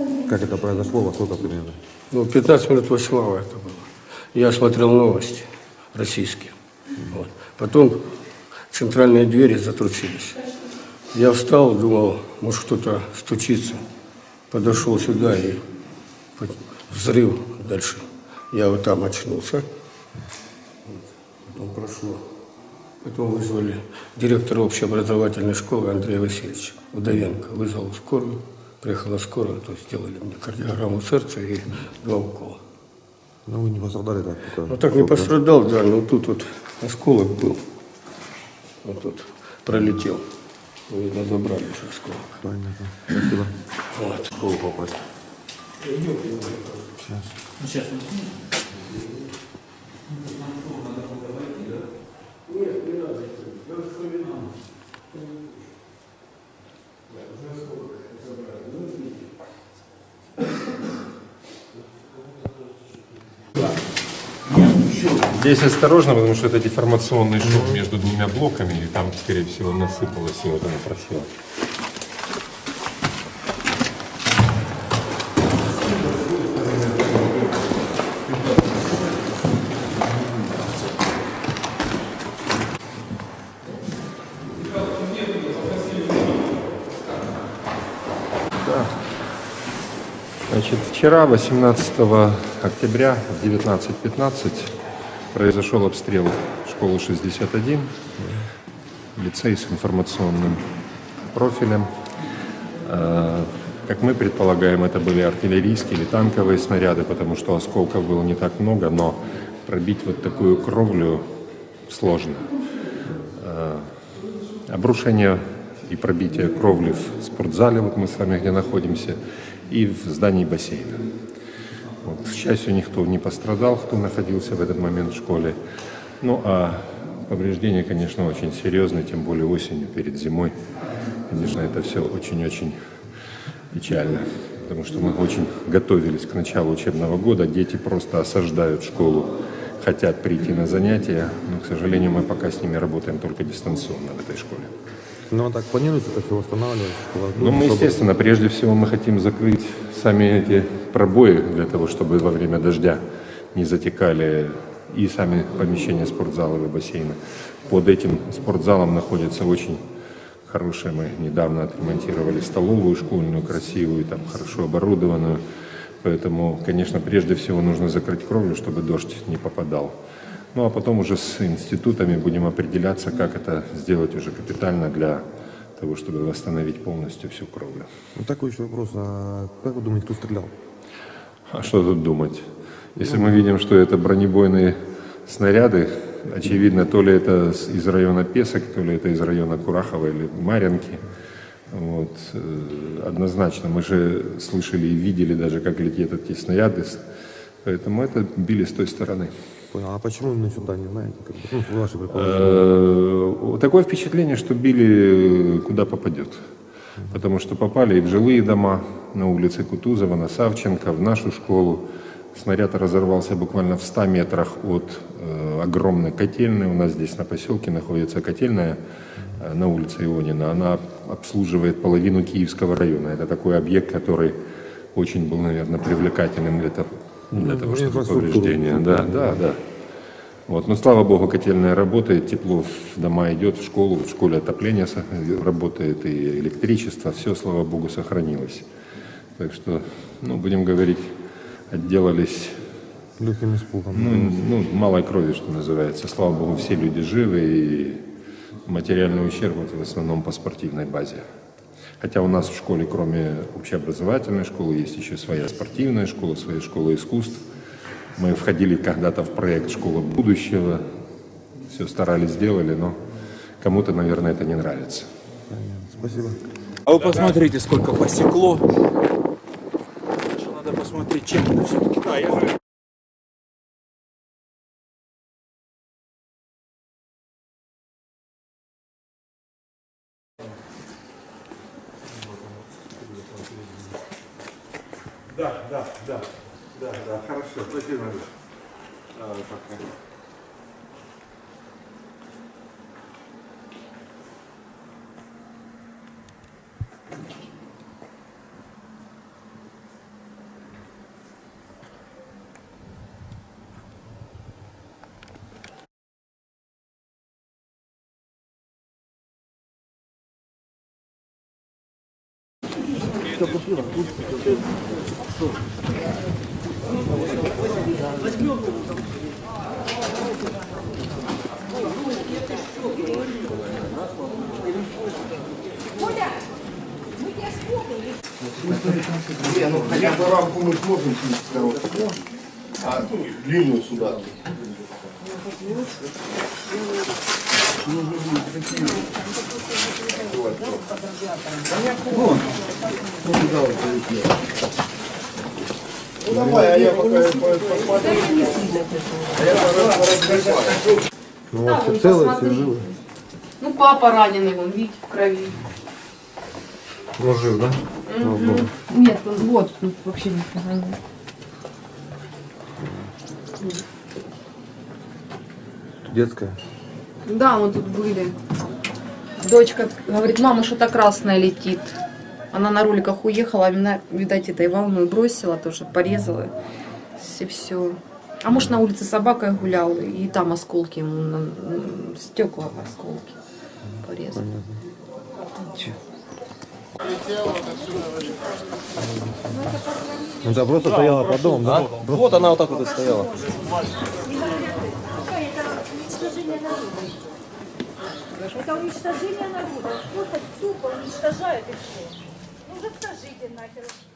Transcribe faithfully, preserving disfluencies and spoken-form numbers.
Как это произошло, во сколько примерно? Ну, пятнадцать минут восьмого это было. Я смотрел новости российские. Вот. Потом центральные двери затрусились. Я встал, думал, может кто-то стучится. Подошел сюда и взрыв дальше. Я вот там очнулся. Потом прошло. Потом вызвали директора общеобразовательной школы Андрея Васильевича Удовенко. Вызвал скорую. Приехала скорая, то есть сделали мне кардиограмму сердца и два укола. Ну вы не пострадали так? Ну так не пострадал, да, но тут вот осколок был. Вот тут пролетел. Видно, забрали уже осколок. Понятно. Спасибо. Вот. В школу попасть. Сейчас. Сейчас. Нет, не надо. Я вспоминал. Уже осколок забрали. Здесь осторожно, потому что это деформационный шов между двумя блоками, и там, скорее всего, насыпалось, и вот она просела. Значит, вчера, восемнадцатого октября в девятнадцать пятнадцать, произошел обстрел школы шестьдесят один, лицей с информационным профилем. Как мы предполагаем, это были артиллерийские или танковые снаряды, потому что осколков было не так много, но пробить вот такую кровлю сложно. Обрушение и пробитие кровли в спортзале, вот мы с вами где находимся, и в здании бассейна. Вот, к счастью, никто не пострадал, кто находился в этот момент в школе. Ну, а повреждения, конечно, очень серьезные, тем более осенью, перед зимой. Конечно, это все очень-очень печально, потому что мы очень готовились к началу учебного года. Дети просто осаждают школу, хотят прийти на занятия, но, к сожалению, мы пока с ними работаем только дистанционно в этой школе. Ну, а так планируется это все восстанавливать? Ну, мы, естественно, прежде всего мы хотим закрыть сами эти пробои для того, чтобы во время дождя не затекали и сами помещения спортзала и бассейна. Под этим спортзалом находится очень хорошая, мы недавно отремонтировали столовую школьную, красивую, там хорошо оборудованную. Поэтому, конечно, прежде всего нужно закрыть кровлю, чтобы дождь не попадал. Ну, а потом уже с институтами будем определяться, как это сделать уже капитально для того, чтобы восстановить полностью всю кровлю. Ну, такой еще вопрос. А как вы думаете, кто стрелял? А что тут думать? Если мы видим, что это бронебойные снаряды, очевидно, то ли это из района Песок, то ли это из района Курахова или Марьинки. Вот. Однозначно, мы же слышали и видели даже, как летят эти снаряды, поэтому это били с той стороны. Понял. А почему именно сюда, не знаете? Как бы, ну, ваши предположения. Такое впечатление, что били куда попадет. Потому что попали и в жилые дома на улице Кутузова, на Савченко, в нашу школу. Снаряд разорвался буквально в ста метрах от э, огромной котельной. У нас здесь на поселке находится котельная э, на улице Ионина. Она обслуживает половину Киевского района. Это такой объект, который очень был, наверное, привлекательным для того, для того чтобы повреждения. Да, да, да. Вот. Но, слава богу, котельная работает, тепло в дома идет, в школу, в школе отопление работает, и электричество, все, слава богу, сохранилось. Так что, ну, будем говорить, отделались легким испугом. Ну, ну, малой крови, что называется. Слава богу, все люди живы, и материальный ущерб вот, в основном по спортивной базе. Хотя у нас в школе, кроме общеобразовательной школы, есть еще своя спортивная школа, своя школа искусств. Мы входили когда-то в проект «Школа будущего», все старались, сделали, но кому-то, наверное, это не нравится. Спасибо. А вы посмотрите, сколько посекло. Надо посмотреть, чем это все-таки. Да, я же... Да, да, да, да, да, хорошо, спасибо. А, пока. Не, ну хотя бы рамку мы сможем снять, а длинную сюда. Ну давай, а я пока посмотрю. А я пока. Ну, у вас все целые, все живы. Ну, папа раненый, вон, видите, в крови. Ну, жив, да? Слава Богу. Нет, он вот, тут вообще нифига нет. Детская. Да, мы тут были. Дочка говорит, мама, что-то красное летит. Она на роликах уехала, а меня, видать, этой волной бросила, тоже порезала. И все. А может, на улице с собакой гулял, и там осколки ему, на, на, стекла осколки порезали. Ну, да, просто стояла под домом, да? Вот она вот так вот и стояла. Это уничтожение народа. Просто тупо уничтожают и все. Ну, расскажите нахер.